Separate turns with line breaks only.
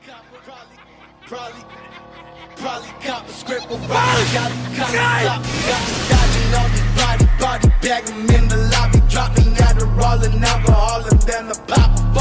Probably cop a script with got dodging all these body bag 'em in the lobby, dropping Adderall and alcohol and then the pop.